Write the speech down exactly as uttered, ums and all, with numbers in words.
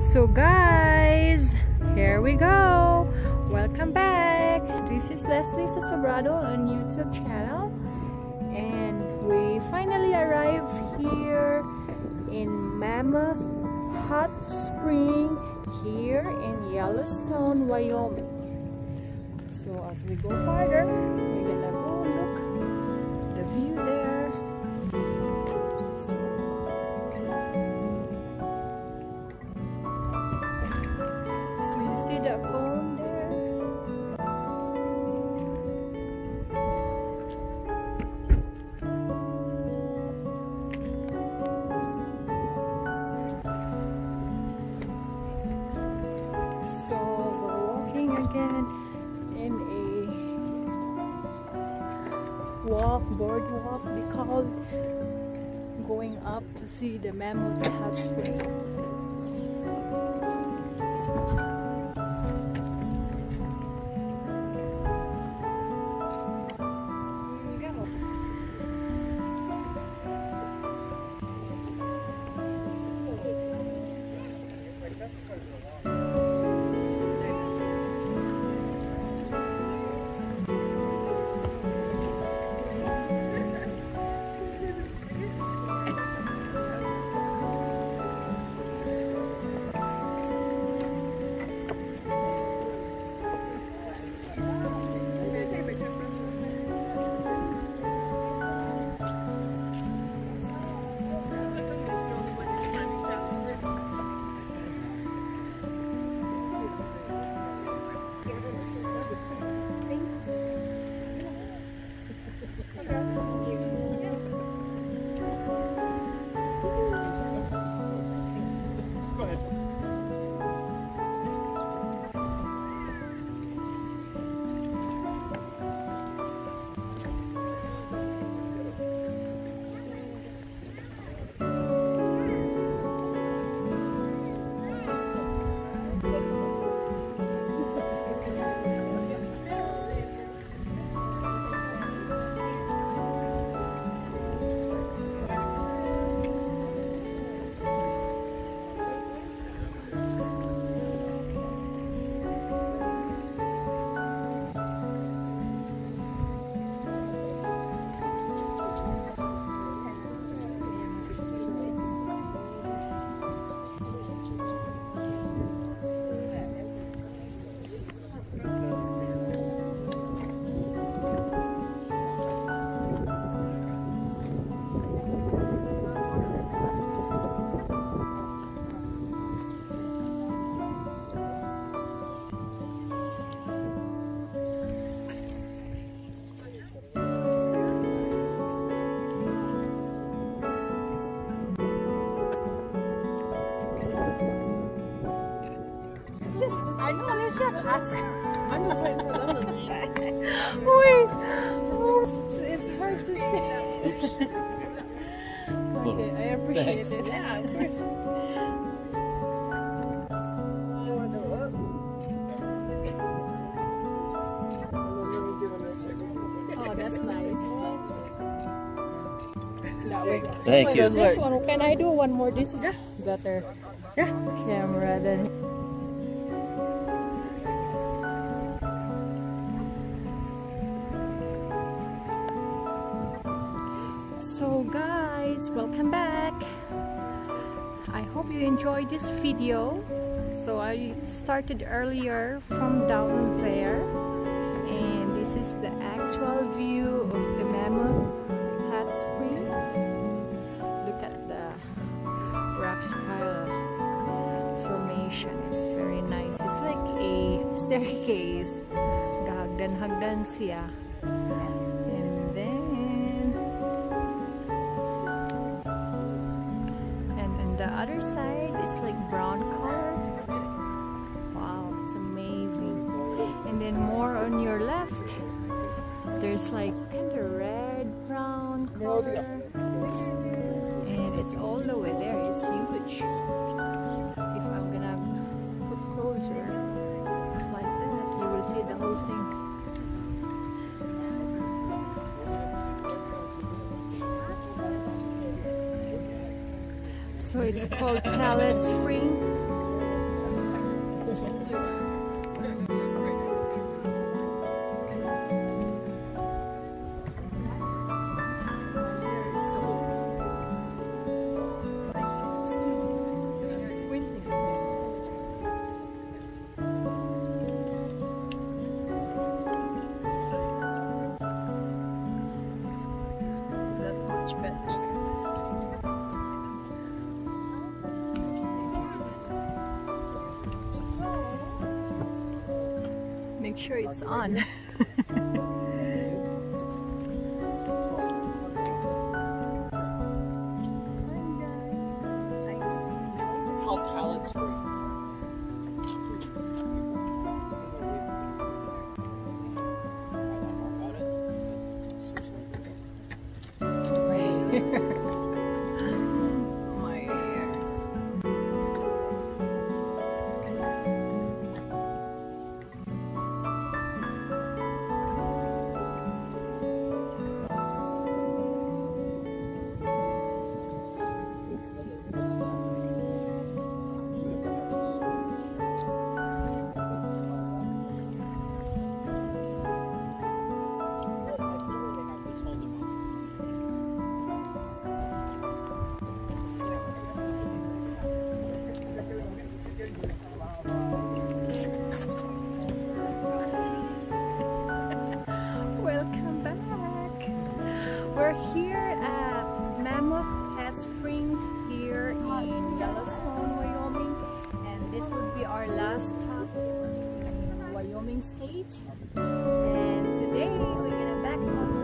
So guys, here we go. Welcome back. This is Leslie Sobrado on YouTube channel, and we finally arrived here in Mammoth Hot Spring here in Yellowstone, Wyoming. So as we go farther, we're gonna go look the view there. So, so you see the cone there. So we're walking again in a walk, boardwalk we call it, going up to see the Mammoth Hot Spring. Just, I know, let's just ask. I'm not waiting for them to read. Wait, oh, it's hard to say. Okay, I appreciate Thanks. It. Yeah, of course. Oh, that's nice. That way. Thank you. This one, can I do one more? This is yeah. better. Yeah. Camera than. So guys, welcome back. I hope you enjoyed this video. So I started earlier from down there, and this is the actual view of the Mammoth Hot Spring. Look at the rock spiral formation. It's very nice. It's like a staircase. Gahagdan-hagdan siya. The other side is like brown color. Wow, it's amazing. And then more on your left, there's like kind of red brown color, and it's all the way there. It's huge. If I'm gonna put closer like that, you will see the whole thing. So it's called Pallet Spring. make sure it's on. It's called Pallet Spring. My hair. Welcome back. We're here at Mammoth Hot Springs here in Yellowstone, Wyoming, and this would be our last stop in Wyoming State. And today we're gonna back on